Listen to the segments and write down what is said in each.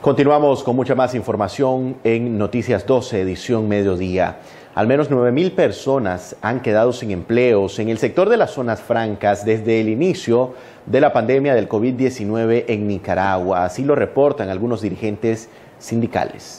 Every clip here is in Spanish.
Continuamos con mucha más información en Noticias 12, edición mediodía. Al menos 9.000 personas han quedado sin empleos en el sector de las zonas francas desde el inicio de la pandemia del COVID-19 en Nicaragua. Así lo reportan algunos dirigentes sindicales.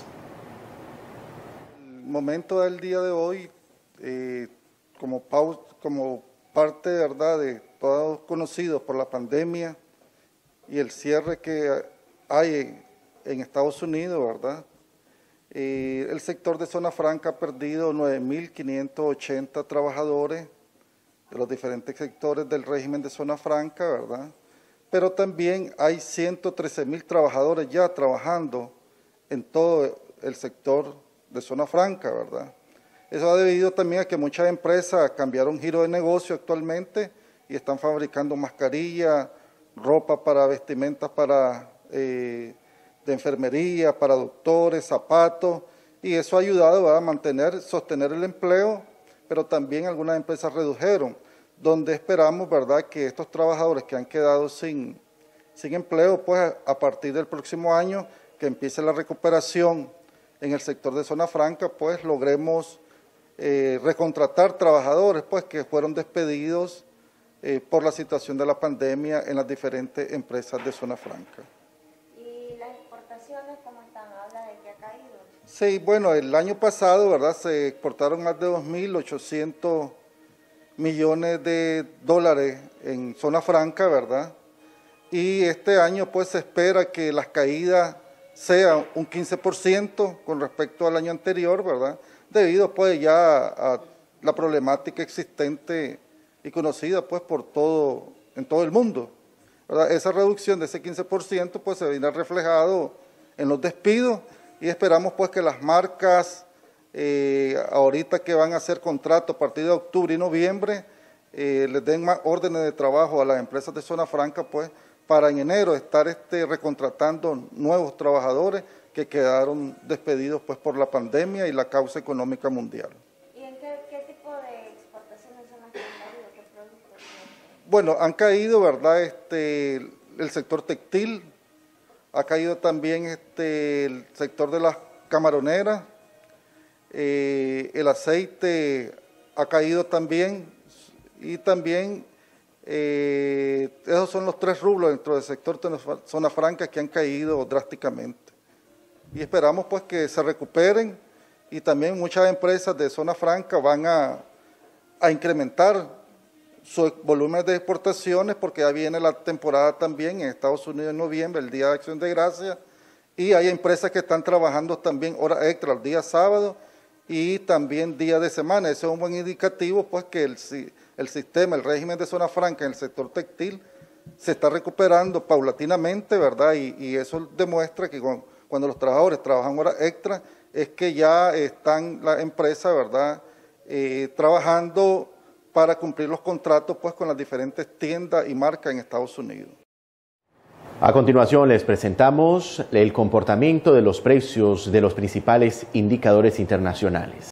El momento del día de hoy, como parte, ¿verdad?, de todos conocidos por la pandemia y el cierre que hay en Estados Unidos, ¿verdad? El sector de zona franca ha perdido 9.580 trabajadores de los diferentes sectores del régimen de zona franca, ¿verdad? Pero también hay 113.000 trabajadores ya trabajando en todo el sector de zona franca, ¿verdad? Eso ha debido también a que muchas empresas cambiaron giro de negocio actualmente y están fabricando mascarillas, ropa para vestimentas para de enfermería, para doctores, zapatos, y eso ha ayudado a sostener el empleo, pero también algunas empresas redujeron, donde esperamos, ¿verdad?, que estos trabajadores que han quedado sin empleo, pues a partir del próximo año, que empiece la recuperación en el sector de zona franca, pues logremos recontratar trabajadores pues que fueron despedidos por la situación de la pandemia en las diferentes empresas de zona franca. ¿Cómo están? ¿Habla de que ha caído? Sí, bueno, el año pasado, ¿verdad?, se exportaron más de 2.800 millones de dólares en zona franca, ¿verdad? Y este año pues se espera que las caídas sean un 15% con respecto al año anterior, ¿verdad? Debido pues ya a la problemática existente y conocida pues en todo el mundo, ¿verdad? Esa reducción de ese 15% pues se viene reflejado en los despidos y esperamos pues que las marcas ahorita que van a hacer contratos a partir de octubre y noviembre les den más órdenes de trabajo a las empresas de zona franca pues para en enero estar recontratando nuevos trabajadores que quedaron despedidos pues por la pandemia y la causa económica mundial. ¿Y en qué tipo de exportaciones son las que han caído? ¿Qué productos? Bueno, han caído, ¿verdad?, el sector textil. Ha caído también el sector de las camaroneras, el aceite ha caído también y también esos son los 3 rublos dentro del sector de zona franca que han caído drásticamente. Y esperamos pues que se recuperen y también muchas empresas de zona franca van a incrementar sus volúmenes de exportaciones porque ya viene la temporada también en Estados Unidos en noviembre, el Día de Acción de Gracias, y hay empresas que están trabajando también horas extra el día sábado y también día de semana. Ese es un buen indicativo pues que el sistema, el régimen de zona franca en el sector textil se está recuperando paulatinamente, ¿verdad? Y eso demuestra que cuando los trabajadores trabajan horas extra es que ya están las empresas, ¿verdad?, trabajando para cumplir los contratos pues con las diferentes tiendas y marcas en Estados Unidos. A continuación les presentamos el comportamiento de los precios de los principales indicadores internacionales.